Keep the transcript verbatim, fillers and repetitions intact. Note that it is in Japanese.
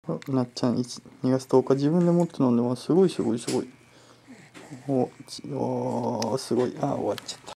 あなっちゃんいちにがつとおか自分で持って飲んでます。すごいすごいすごい。お、ちおーすごい。あ、終わっちゃった。